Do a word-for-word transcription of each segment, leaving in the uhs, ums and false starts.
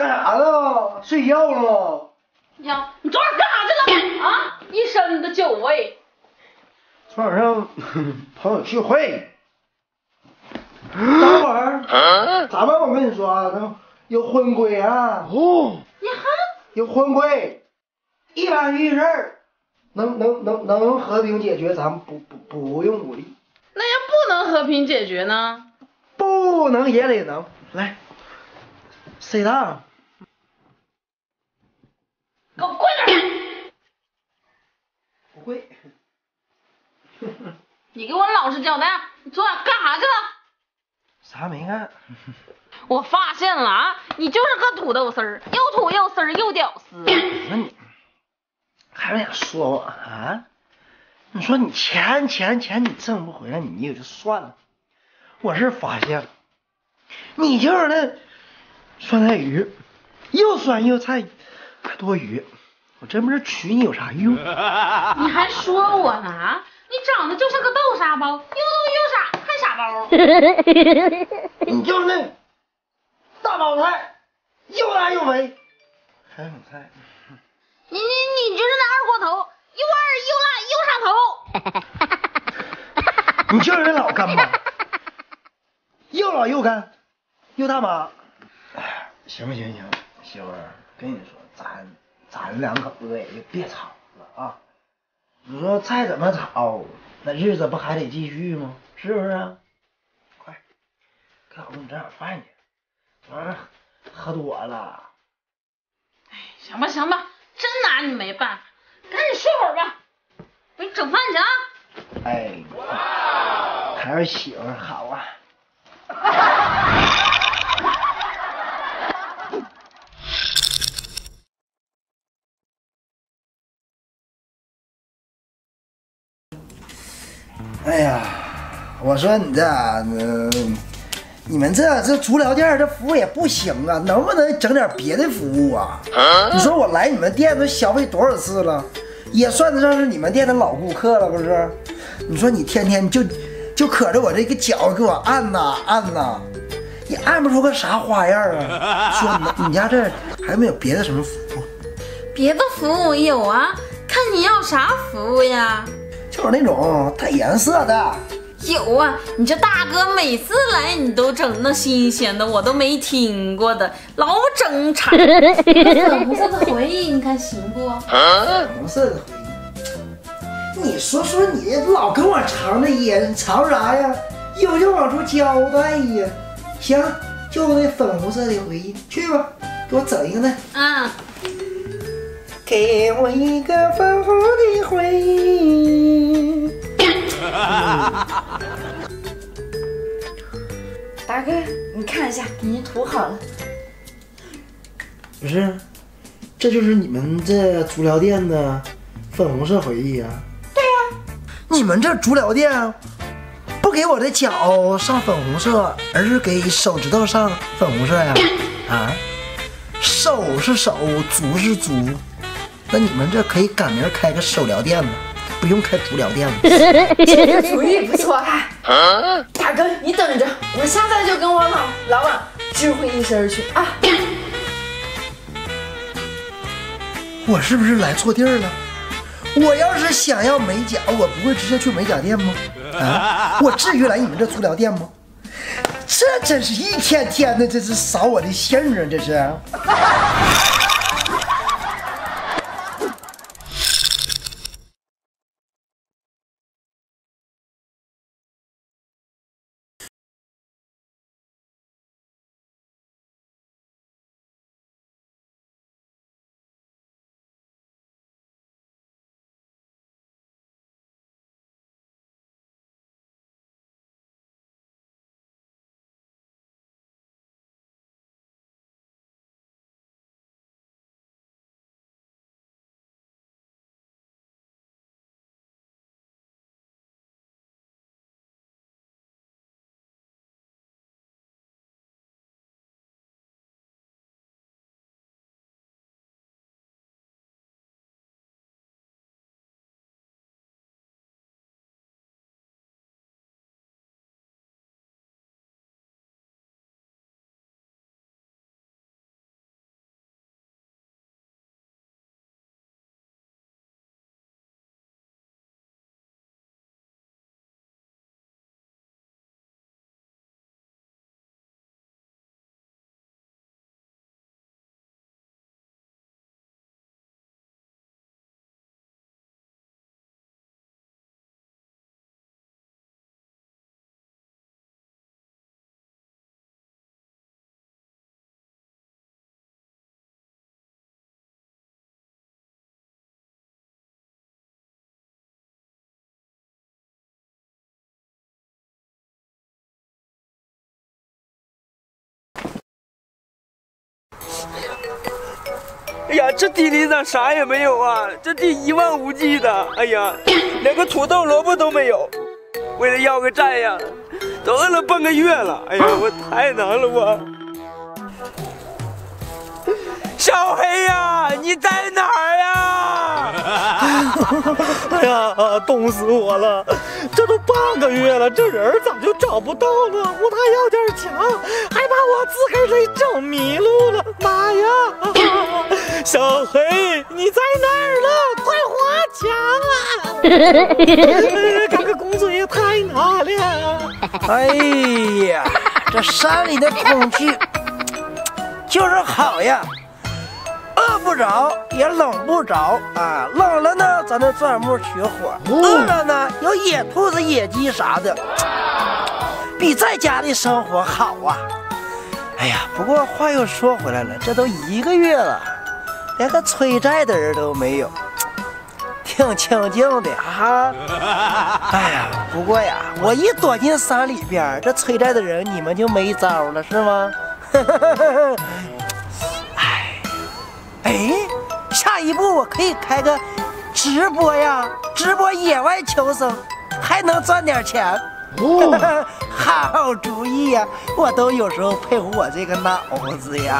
干啥呢？睡觉呢？ 呀，你昨晚干啥去了？啊，一身的酒味。 昨晚上朋友聚会，等会儿，咱们我跟你说啊，咱有婚规啊。 哦。呀哈。 有婚规，一般遇事儿，能能能能和平解决，咱们不不不用武力。 那要不能和平解决呢？ 不能也得能。来，谁的？ 给我跪点！ 不会。 你给我老实交代，你昨晚干啥去了？ 啥没干？ 我发现了啊，你就是个土豆丝儿，又土又丝儿又屌丝。 那你还想说我啊？你说你钱钱钱你挣不回来，你也就算了。我是发现了，你就是那酸菜鱼，又酸又菜，还多余。我真不知娶你有啥用。 你还说我呢啊？你长得就像个豆沙包，又豆又傻，还傻包。 你就是那大包菜，又大又肥，还很菜。 你你你就是那二锅头，又二又辣又上头。 你就是那老干妈，又老又干，又大妈。哎，行不行行，媳妇儿，跟你说，咱咱两口子也就别吵了啊。你说再怎么吵，那日子不还得继续吗？是不是啊？快，给老公整点饭去。昨晚喝多了。 哎，行吧行吧，真拿你没办法，赶紧睡会儿吧，我给你整饭去啊。 哎，还是媳妇儿好啊。哎呀，我说你这，嗯、呃，你们这这足疗店这服务也不行啊，能不能整点别的服务啊？啊你说我来你们店都消费多少次了，也算得上是你们店的老顾客了，不是？你说你天天就就可着我这个脚给我按呐按呐，也按不出个啥花样啊。说你你家这还没有别的什么服务？ 别的服务有啊，看你要啥服务呀？ 就是那种带颜色的。 有啊，你这大哥每次来你都整那新鲜的，我都没听过的，老整馋。粉红色的回忆，你看行不？ 粉红色的回忆，你说说你老跟我藏着掖，你藏啥呀？有就往出交代呀。行，就那粉红色的回忆，去吧，给我整一个那。 嗯。 给我一个粉红的回忆。 大哥，你看一下，给你涂好了。 不是，这就是你们这足疗店的粉红色回忆啊？ 对呀、 啊。你们这足疗店不给我的脚上粉红色，而是给手指头上粉红色呀？啊？手是手，足是足。那你们这可以赶明儿开个手疗店了，不用开足疗店了。 这个主意不错啊！大哥，你等着，我现在就跟我老老板知会一声去啊！ 我是不是来错地儿了？我要是想要美甲，我不会直接去美甲店吗？啊，我至于来你们这足疗店吗？这真是一天天的，这是扫我的兴啊！这是。 哎呀，这地里咋啥也没有啊？这地一望无际的，哎呀，连个土豆萝卜都没有。为了要个债呀，都饿了半个月了。哎呀，我太难了我。小黑呀，你在哪儿呀？ 哎呀，冻死我了！这都半个月了，这人咋就找不到呢？我还要点钱，还把我自个儿给整迷路了！妈呀！小黑，你在哪儿了？快花钱啊！赶个工作也太难了。 哎呀，这山里的空气就是好呀。饿不着也冷不着啊，冷了呢咱就钻木取火，饿了呢有野兔子野鸡啥的，比在家里生活好啊。哎呀，不过话又说回来了，这都一个月了，连个催债的人都没有，挺清静的哈。哎呀，不过呀，我一躲进山里边，这催债的人你们就没招了是吗？哎，下一步我可以开个直播呀，直播野外求生，还能赚点钱。哦，好主意呀！我都有时候佩服我这个脑子呀。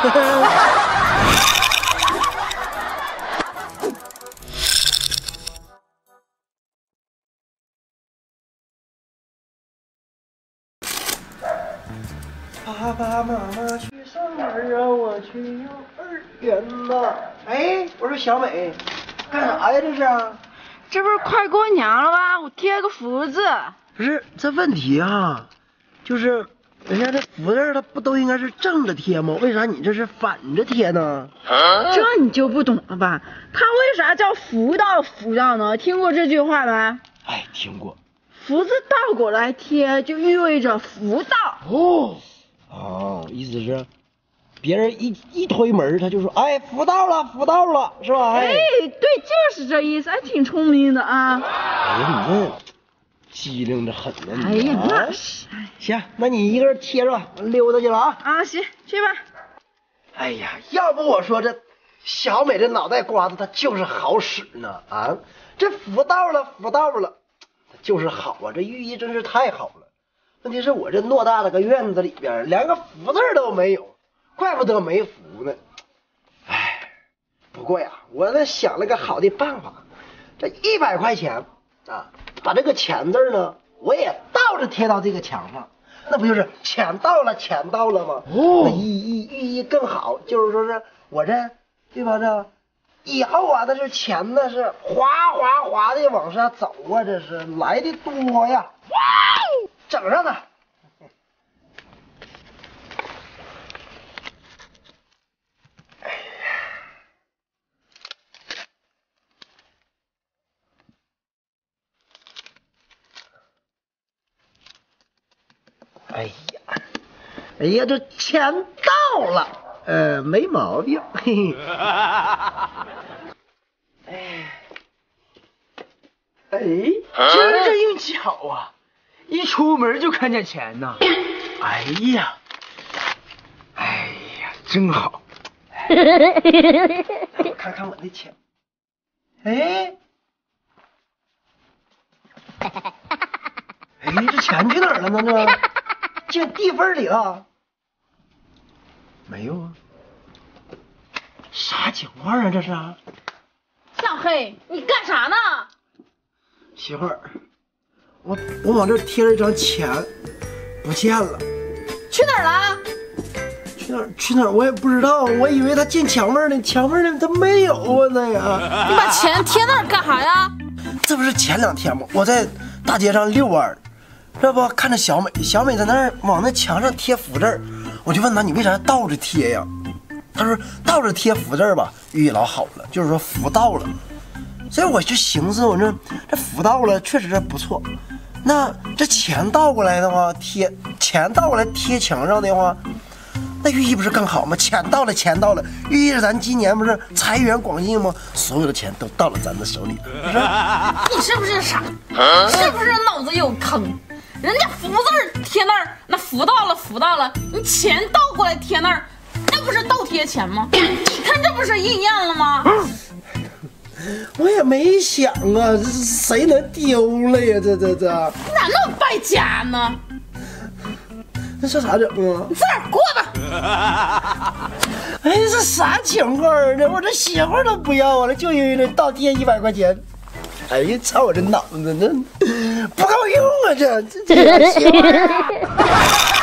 爸爸妈妈去上班啊，我去幼儿园呐。哎，我说小美，干啥呀？这是？ 这不是快过年了吗？我贴个福字。 不是，这问题啊，就是人家这福字它不都应该是正着贴吗？为啥你这是反着贴呢？ 这你就不懂了吧？它为啥叫福到福到呢？听过这句话没？ 哎，听过。 福字倒过来贴就意味着福到。 哦。哦，意思是，别人一一推门，他就说，哎，福到了，福到了，是吧？ 哎，对，就是这意思，还挺聪明的啊。 哎呀，你这机灵的很呢。 哎呀，那是。 行，那你一个人贴着，我溜达去了啊。 啊，行，去吧。 哎呀，要不我说这小美这脑袋瓜子，她就是好使呢啊！这福到了，福到了，她就是好啊，这寓意真是太好了。问题是我这偌大的个院子里边，连个福字都没有，怪不得没福呢。哎，不过呀，我这想了个好的办法，这一百块钱啊，把这个钱字呢，我也倒着贴到这个墙上，那不就是钱到了，钱到了吗？哦，那意义寓意更好，就是说是我这对吧？这以后啊，那是钱呢是哗哗哗的往上走啊，这是来的多呀。整上它。哎呀，哎呀，这钱到了，呃，没毛病。嘿嘿。哎， 哎，真是运气好啊！一出门就看见钱呐！哎呀，哎呀，真好！ 我看看我的钱，哎，哎，这钱去哪儿了呢？这进地缝里了？没有啊？啥情况啊？这是？ 小黑，你干啥呢？ 媳妇儿。我我往这贴了一张钱，不见了， 去哪儿了？ 去哪儿去哪儿我也不知道，我以为他进墙缝呢，墙缝呢他没有啊那呀。 你把钱贴那儿干啥呀？ 这不是前两天吗？我在大街上遛弯，这不看着小美，小美在那儿往那墙上贴福字，我就问她你为啥倒着贴呀？她说倒着贴福字吧，寓意老好了，就是说福到了。所以我就寻思，我这这福到了，确实是不错。那这钱倒过来的话，贴钱倒过来贴墙上的话，那寓意不是更好吗？钱到了，钱到了，寓意着咱今年不是财源广进吗？所有的钱都到了咱的手里，不是？ 你是不是傻？是不是脑子有坑？人家福字贴那儿，那福到了，福到了，你钱倒过来贴那儿，那那不是倒贴钱吗？你看这不是应验了吗？ 我也没想啊，这谁能丢了呀？这这这哪能败家呢？ 那这咋整啊？ 你自个儿过吧。 哎，这啥情况呢？我这媳妇都不要我了，就因为这倒贴一百块钱。哎呀，操我这脑子，这不够用啊！这这这媳妇儿。